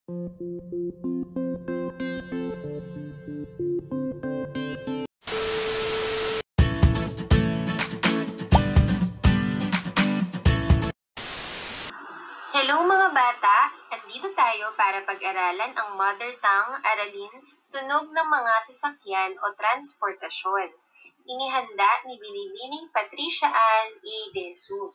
Hello mga bata! Andito tayo para pag-aralan ang mother tongue, aralin, tunog ng mga sasakyan o transportasyon. Inihanda ni Binibining Patricia Ann E. De Jesus.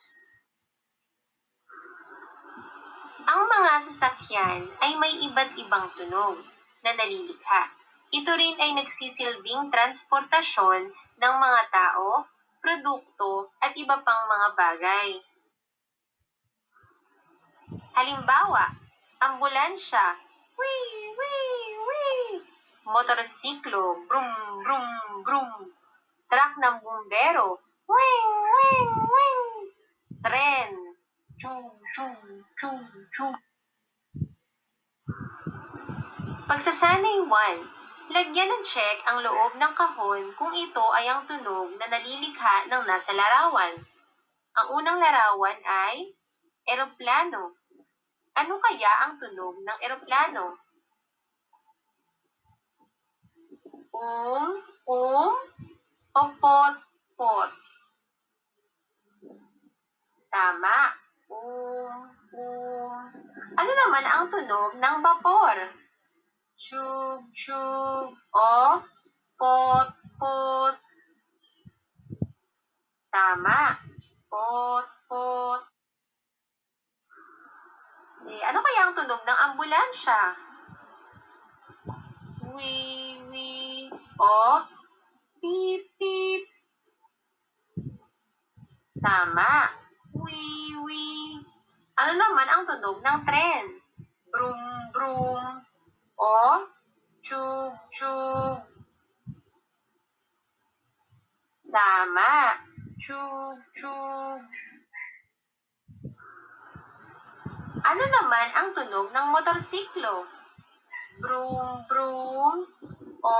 Ang mga sasakyan ay may iba't ibang tunog na nalilikha. Ito rin ay nagsisilbing transportasyon ng mga tao, produkto at iba pang mga bagay. Halimbawa, ambulansya, wee, wee, wee. Motorsiklo, brum, brum, brum. Truck ng bumbero, wing, wing, wing. Tren, chug, chug, chug, chug. Pagsasanay 1, lagyan ng check ang loob ng kahon kung ito ay ang tunog na nalilikha ng nasa larawan. Ang unang larawan ay eroplano. Ano kaya ang tunog ng eroplano? O pot, pot? Tama. Ano naman ang tunog ng vapor? Chug, chug, o pot, pot? Tama. Pot, pot. Ano kaya ang tunog ng ambulansya? Wee, wee, o beep, beep? Tama. Wee, wee. Ano naman ang tunog ng tren? Brum, brum, o chug, chug? Tama. Chug, chug. Ano naman ang tunog ng motorsiklo? Brum, brum, o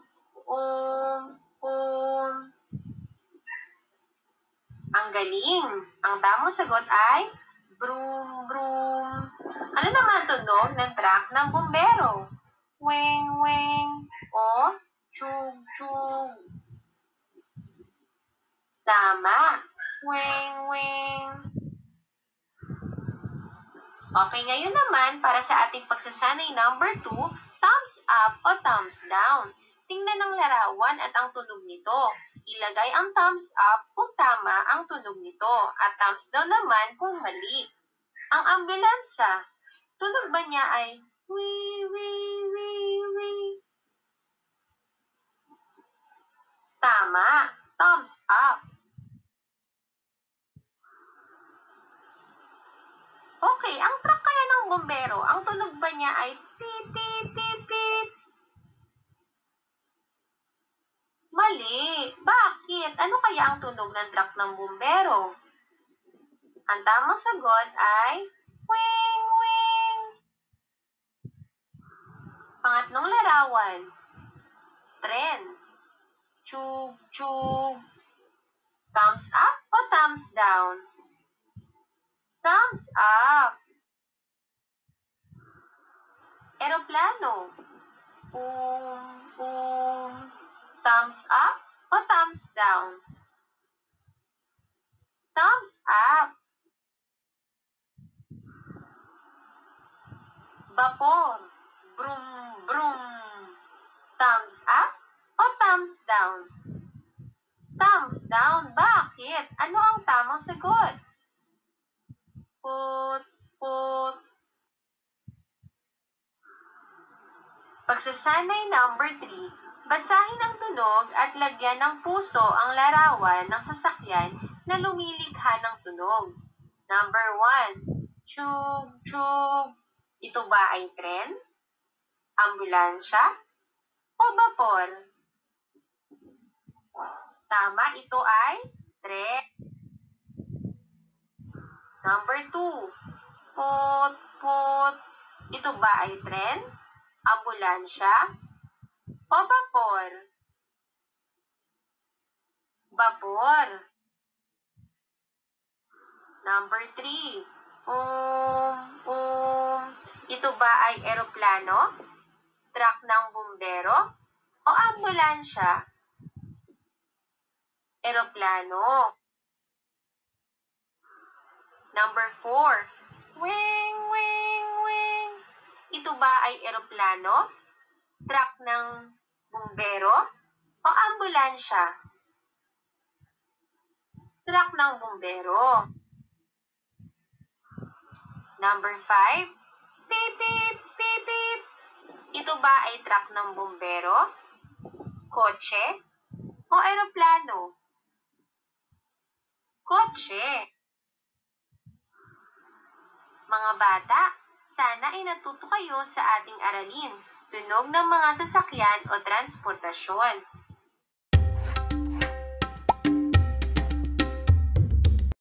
Ang galing! Ang tamang sagot ay brum, brum. Ano naman ang tunog ng truck ng bumbero? Weng, weng, o chug, chug? Tama. Weng, weng. Okay, ngayon naman, para sa ating pagsasanay number 2, thumbs up o thumbs down. Tingnan ang larawan at ang tunog nito. Ilagay ang thumbs up kung tama ang tunog nito at thumbs down naman kung mali. Ang ambulansya, tunog ba niya ay wee, wee, wee, wee? Tama. Thumbs up. Okay, ang truck kaya ng bumbero, ang tunog ba niya ay pip, pip, pip, pip? Mali. Bakit? Ano kaya ang tunog ng truck ng bumbero? Ang tamang sagot ay wing, wing. Pangatlong larawan. Tren. Chug, chug. Thumbs up o thumbs down? Thumbs up. Eroplano. Thumbs up o thumbs down? Thumbs up. Vapor. Brum, brum. Thumbs up o thumbs down? Thumbs down. Bakit? Ano ang tamang sagot? Put, put. Pagsasanay number 3, basahin ang tunog at lagyan ng puso ang larawan ng sasakyan na lumilikha ng tunog. Number 1, chug, chug. Ito ba ay tren, ambulansya, o vapor? Tama, ito ay tren. Number 2, put, put. Ito ba ay tren, ambulansya, o vapor? Vapor. Number 3, Ito ba ay eroplano, truck ng bumbero, o ambulansya? Eroplano. Number 4. Wing, wing, wing. Ito ba ay eroplano, truck ng bumbero, o ambulansya? Truck ng bumbero. Number 5. Beep, beep, beep, beep. Ito ba ay truck ng bumbero, kotse, o eroplano? Kotse. Mga bata, sana ay natuto kayo sa ating aralin, tunog ng mga sasakyan o transportasyon.